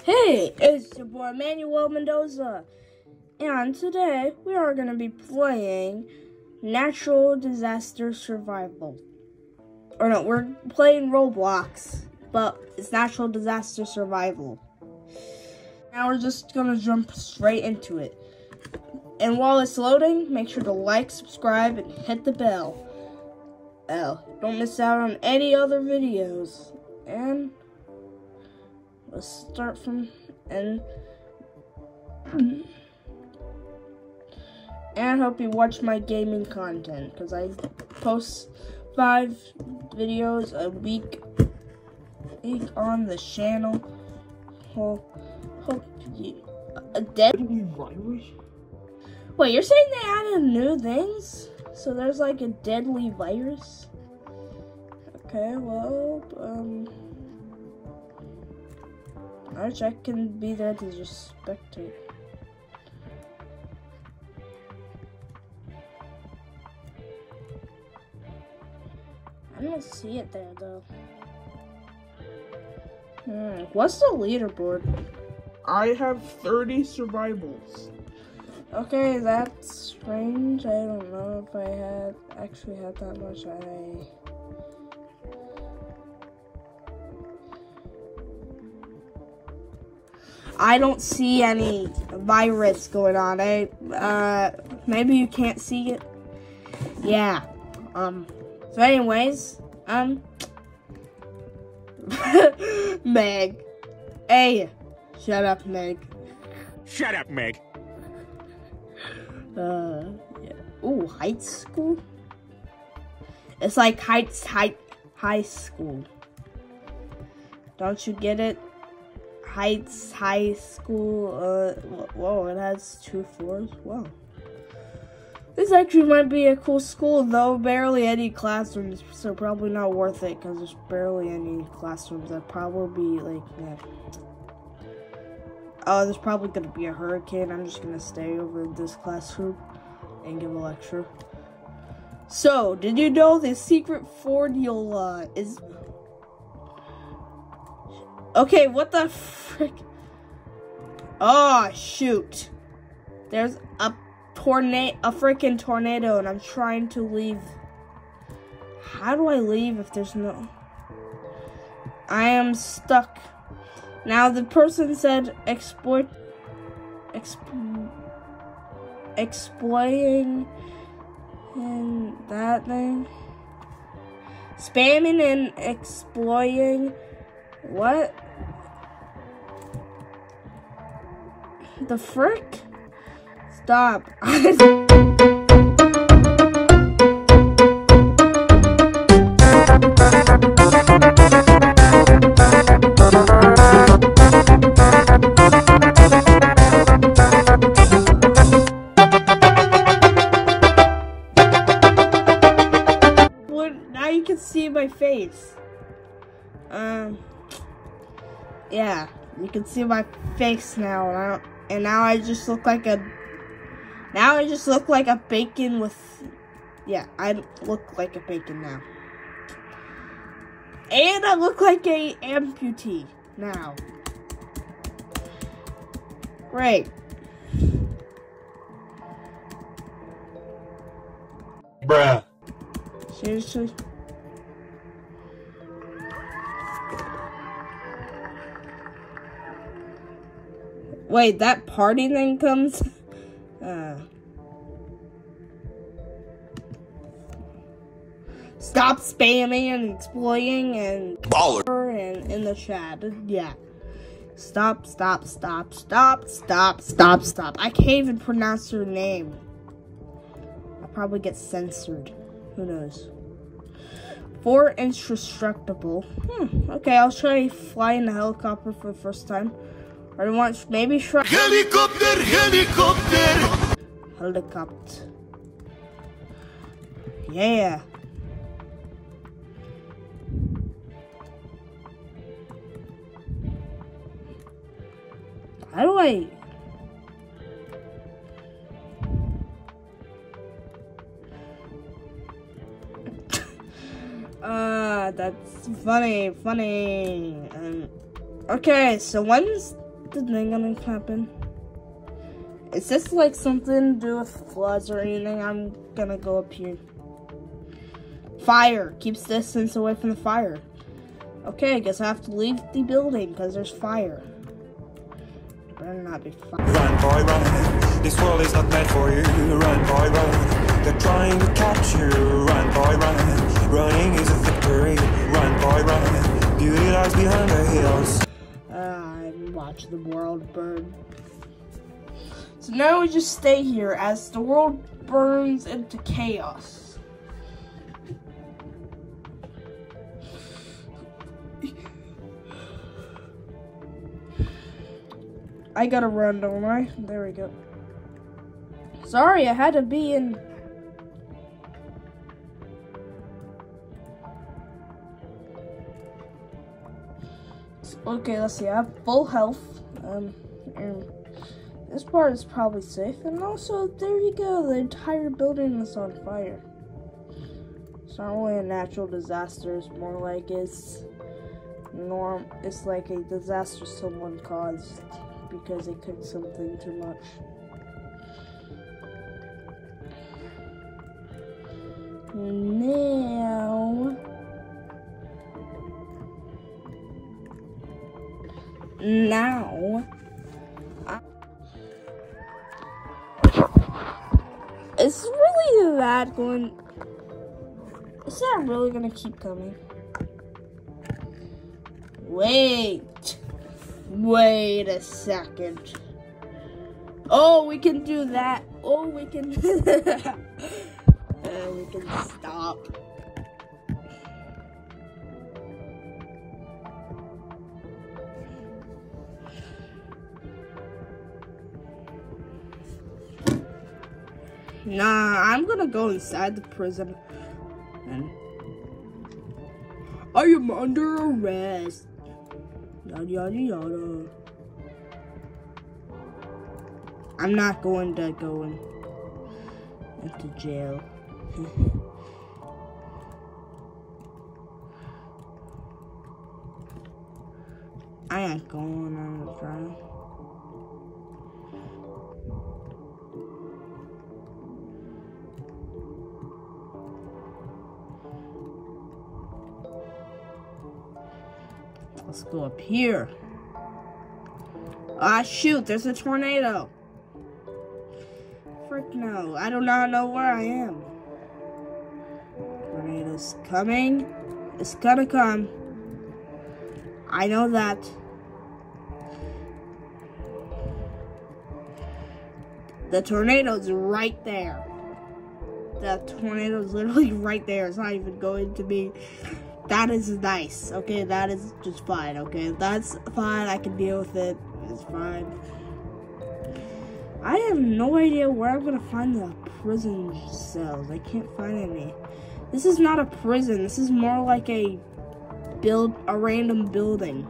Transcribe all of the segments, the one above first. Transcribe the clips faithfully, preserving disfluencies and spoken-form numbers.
Hey, it's your boy Manuel Mendoza, and today we are going to be playing Natural Disaster Survival. Or no, we're playing Roblox, but it's Natural Disaster Survival. Now we're just going to jump straight into it. And while it's loading, make sure to like, subscribe, and hit the bell. Oh, don't miss out on any other videos. And let's start from and and hope you watch my gaming content, because I post five videos a week, week on the channel. Hope, hope you a deadly virus. Wait, you're saying they added new things? So there's like a deadly virus? Okay, well, um, I wish I can be there to just spectate. I don't see it there though. Hmm, what's the leaderboard? I have thirty survivals. Okay, that's strange. I don't know if I had actually had that much. I I don't see any virus going on. I uh maybe you can't see it. Yeah. Um so anyways, um Meg. Hey, shut up, Meg. Shut up, Meg. Uh, yeah. Ooh, high school? It's like Heights high, high school. Don't you get it? Heights High School. Uh, whoa, it has two floors. Wow. This actually might be a cool school, though barely any classrooms, so probably not worth it, because there's barely any classrooms. That'd probably be like, yeah. Oh, there's probably going to be a hurricane. I'm just going to stay over in this classroom and give a lecture. So, did you know the secret formula is... Okay, what the frick? Oh, shoot. There's a tornado, a freaking tornado, and I'm trying to leave. How do I leave if there's no... I am stuck. Now, the person said exploit, exp, exploiting, and that thing, spamming and exploiting, what? The frick? Stop. Now you can see my face. Um, yeah, you can see my face now, and, I don't, and now I just look like a. Now I just look like a bacon with. Yeah, I look like a bacon now, and I look like a amputee now. Great. Bruh. Seriously? Wait, that party thing comes? Uh. Stop spamming and exploiting and baller and in the chat. Yeah. Stop, stop, stop, stop, stop, stop, stop. I can't even pronounce your name. I'll probably get censored. Who knows? Four indestructible. Hmm. Okay, I'll try flying the helicopter for the first time. Or I want maybe try helicopter, helicopter, helicopter. Yeah. How do I? Uh, that's funny, funny. Um, okay, so when's the thing gonna happen? Is this like something to do with floods or anything? I'm gonna go up here. Fire. Keeps distance away from the fire. Okay, I guess I have to leave the building because there's fire. Better not be fire. Run, boy, run. This world is not meant for you. Run, boy, run. They're trying to catch you. Run, boy, run. Running is a victory. Run, boy, run. Beauty lies behind the hills. Uh, I'm watching the world burn. So now we just stay here as the world burns into chaos. I gotta run, don't I? There we go. Sorry, I had to be in. Okay, let's see. I have full health. Um, and this part is probably safe. And also, there you go. The entire building is on fire. It's not really a natural disaster. It's more like it's norm. It's like a disaster someone caused because they cooked something too much. Now, now, I, is really that going? Is that really gonna keep coming? Wait, wait a second. Oh, we can do that. Oh, we can do that. Uh, we can stop. Nah, I'm gonna go inside the prison. And I am under arrest. Yada yada yada. I'm not going to go in, into jail. I ain't going on the trial. Let's go up here. Ah, shoot, there's a tornado. Frick no, I do not know where I am. Tornado's coming. It's gonna come. I know that. The tornado's right there. The tornado's literally right there. It's not even going to be. That is nice. Okay, that is just fine. Okay, that's fine. I can deal with it. It's fine. I have no idea where I'm gonna find the prison cells. I can't find any. This is not a prison. This is more like a build, a random building.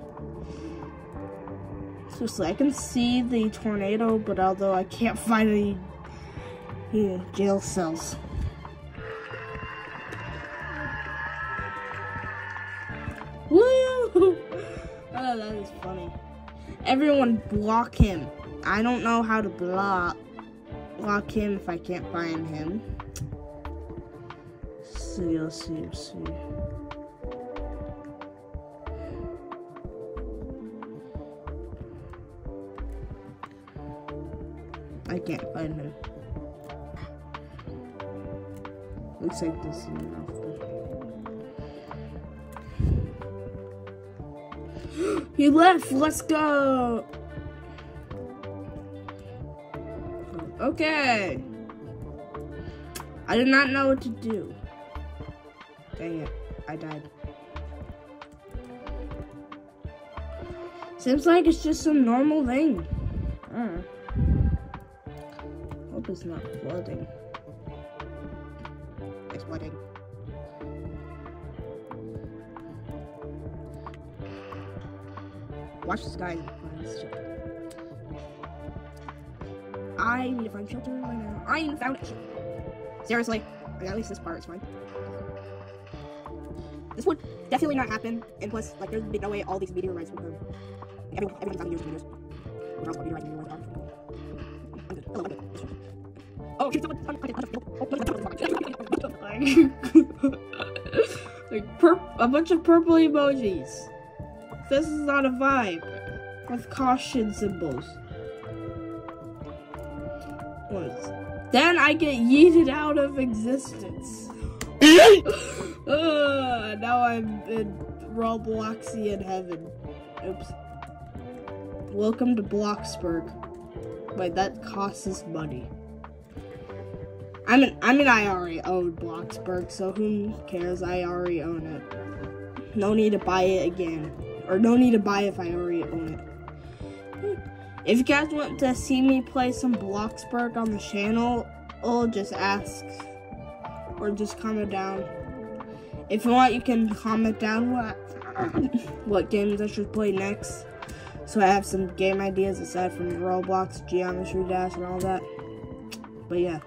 Seriously, I can see the tornado, but although I can't find any you know, jail cells. Woo! Oh, that is funny. Everyone block him. I don't know how to block block him if I can't find him. Let's see, let's see, let's see. I can't find him. Looks like this is enough. He left. Let's go. Okay. I did not know what to do. Dang it. I died. Seems like it's just some normal thing. Uh, hope it's not flooding. It's flooding. Watch this guy find shelter. I need to find shelter right now. I even found it. Seriously. At least this part is fine. This would definitely not happen. And plus, like, there's no way all these meteorites would come. Everyone, everyone found years of videos. Oh, like pur a bunch of purple emojis. This is not a vibe with caution symbols. What? Then I get yeeted out of existence. uh, now I'm in Robloxian heaven. Oops. Welcome to Bloxburg. Wait, that costs us money. I mean, I mean, I already own Bloxburg, so who cares? I already own it. No need to buy it again. Or no need to buy it if I already own it. If you guys want to see me play some Bloxburg on the channel, or just ask. Or just comment down. If you want, you can comment down what, what games I should play next. So I have some game ideas aside from Roblox, Geometry Dash, and all that. But yeah.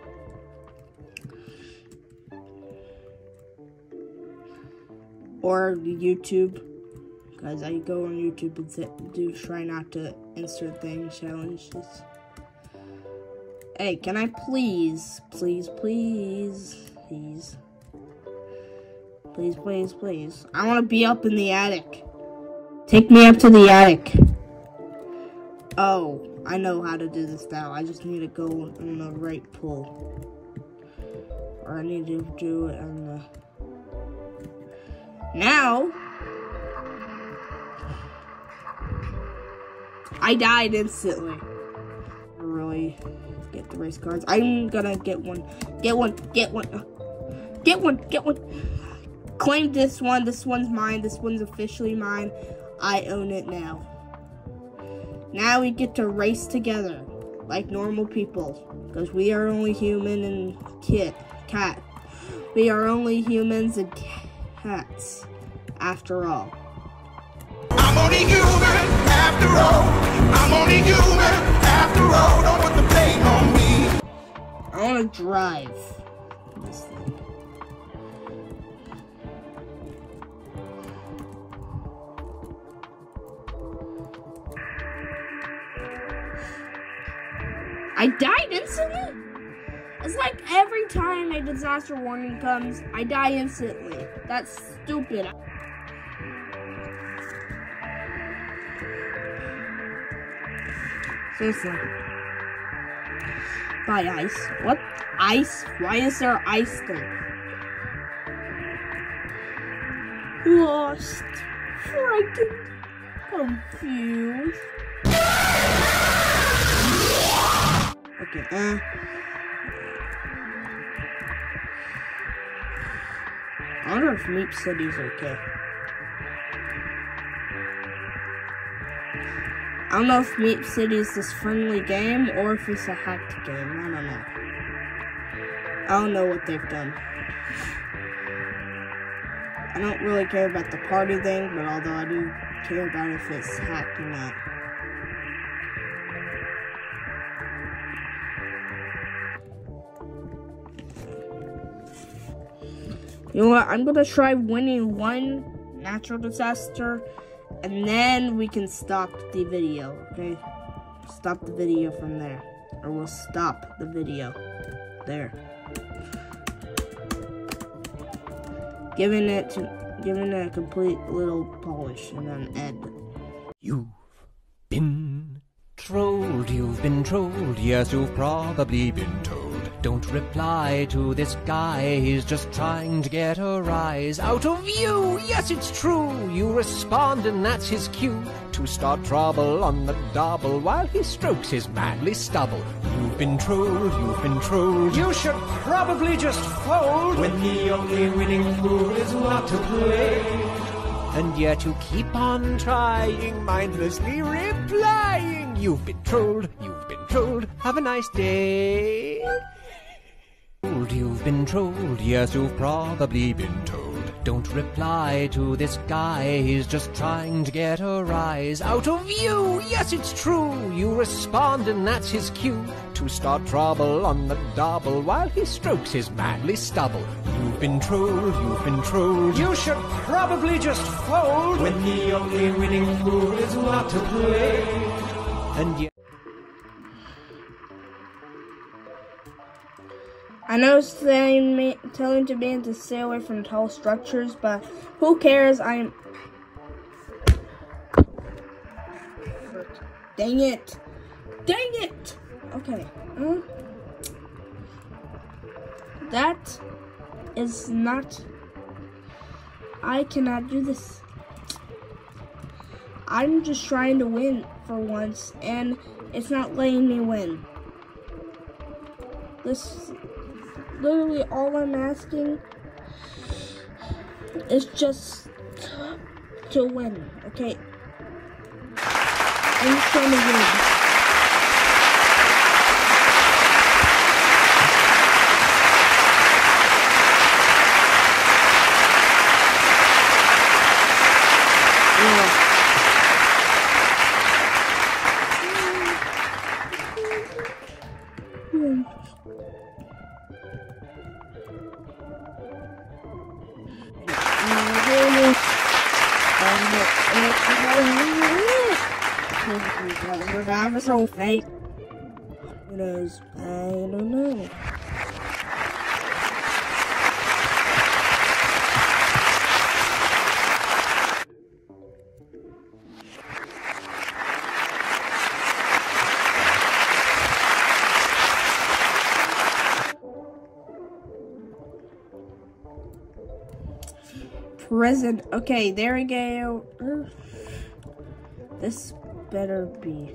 Or YouTube, because I go on YouTube and do try not to insert things challenges. Hey, can I please, please, please, please, please, please, please. I want to be up in the attic. Take me up to the attic. Oh, I know how to do this now. I just need to go in the right pull. Or I need to do it on the... Now, I died instantly. Really get the race cards. I'm gonna get one, get one, get one, get one, get one. Claim this one. This one's mine. This one's officially mine. I own it now. Now we get to race together like normal people, because we are only human and kit cat. We are only humans and cats, after all. I'm only human, after all. I'm only human, after all. Don't put the blame on me. I want to drive this thing. I died instantly? It's like every time a disaster warning comes, I die instantly. That's stupid. Seriously. Bye, ice. What? Ice? Why is there ice there? Lost. Frightened. Confused. Okay, uh... I wonder if Meep City's okay. I don't know if Meep City is this friendly game or if it's a hacked game. I don't know. I don't know what they've done. I don't really care about the party thing, but although I do care about if it's hacked or not. You know what? I'm gonna try winning one natural disaster, and then we can stop the video, okay? Stop the video from there. Or we'll stop the video. There. Giving it to, giving it a complete little polish, and then end. You've been trolled, you've been trolled, yes, you've probably been told. Don't reply to this guy, he's just trying to get a rise out of you. Yes, it's true, you respond and that's his cue to start trouble on the double while he strokes his manly stubble. You've been trolled, you've been trolled, you should probably just fold when the only winning move is not to play. And yet you keep on trying, mindlessly replying. You've been trolled, you've been trolled, have a nice day. You've been trolled, yes, you've probably been told. Don't reply to this guy, he's just trying to get a rise out of you. Yes, it's true, you respond and that's his cue to start trouble on the double while he strokes his manly stubble. You've been trolled, you've been trolled, you should probably just fold when the only winning move is not to play. And yet I know it's saying me, telling to me to stay away from tall structures, but who cares? I'm. Dang it! Dang it! Okay. Um, that is not. I cannot do this. I'm just trying to win for once, and it's not letting me win. This literally all I'm asking is just to win, okay? I'm just trying to win. Yeah. I'm so fake. It is. I don't know. Prison. Okay, there we go. This better be.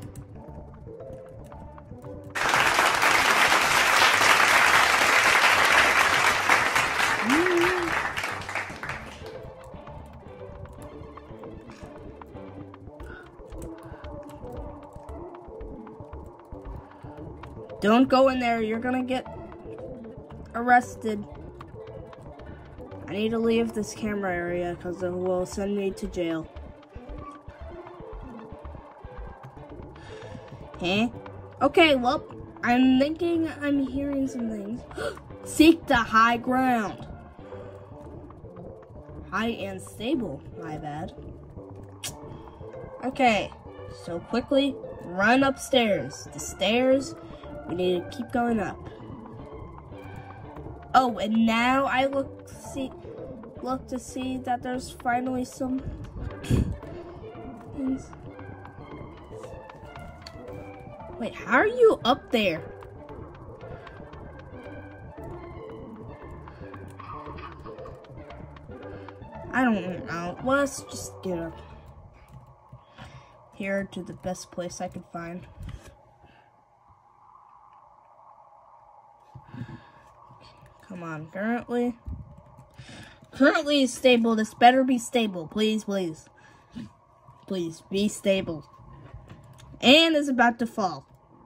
Don't go in there. You're gonna get arrested. I need to leave this camera area because it will send me to jail. Huh? Okay, well, I'm thinking I'm hearing some things. Seek the high ground. High and stable, my bad. Okay, so quickly run upstairs. The stairs, we need to keep going up. Oh, and now I look see look to see that there's finally some things. Wait, how are you up there? I don't know. Let's just get up here to the best place I could find. Come on, currently. Currently is stable. This better be stable. Please, please. Please, be stable. And is about to fall.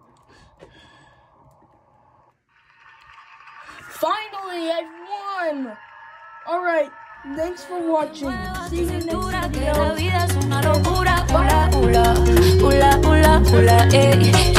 Finally, I've won! Alright, thanks for watching. See you next video.